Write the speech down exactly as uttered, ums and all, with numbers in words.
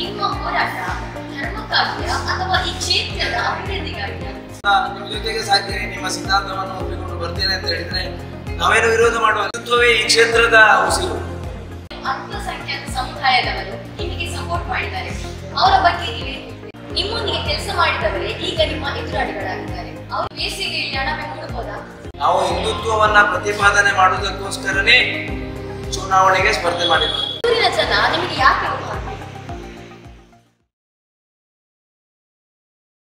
ನಿಮ್ಮ ಹೋರಾಟ ಧರ್ಮಕ್ಕಾಗಿಯ ಅಥವಾ ಈ ಕ್ಷೇತ್ರದ ಅಭಿವೃದ್ಧಿಗಾಗಿಯ? ನಿಮ್ಮ ಜೊತೆಗೆ ಸಾಧ್ಯ ನಿಮ್ಮ ಸಿದ್ಧಾಂತವನ್ನು ಒಪ್ಪಿಕೊಂಡು ಬರ್ತೇನೆ ಅಂತ ಹೇಳಿದ್ರೆ ನಾವೇನು ವಿರೋಧ ಮಾಡುವ ಹಿಂದುತ್ವವೇ ಈ ಕ್ಷೇತ್ರದ ಉಸಿರು. ಅಲ್ಪಸಂಖ್ಯಾತ ಸಮುದಾಯದವರು ನಿಮಗೆ ಸಪೋರ್ಟ್ ಮಾಡಿದ್ದಾರೆ, ಅವರ ಬಗ್ಗೆ ನೀವೇನು? ನಿಮ್ಮೊಂದಿಗೆ ಕೆಲಸ ಮಾಡಿದವರೇ ಈಗ ನಿಮ್ಮ ಎದುರಾಳಿಗಳಾಗಿದ್ದಾರೆ, ಅವರು ಬೇಸಿಗೆಯಲ್ಲಿ ಹಣವೇ ಮೂಡಬಹುದಾ? ನಾವು ಹಿಂದುತ್ವವನ್ನ ಪ್ರತಿಪಾದನೆ ಮಾಡುವುದಕ್ಕೋಸ್ಕರನೇ ಚುನಾವಣೆಗೆ ಸ್ಪರ್ಧೆ ಮಾಡಿದ್ವಿ. ಊರಿನ ಜನ ನಿಮಗೆ ಯಾಕೆ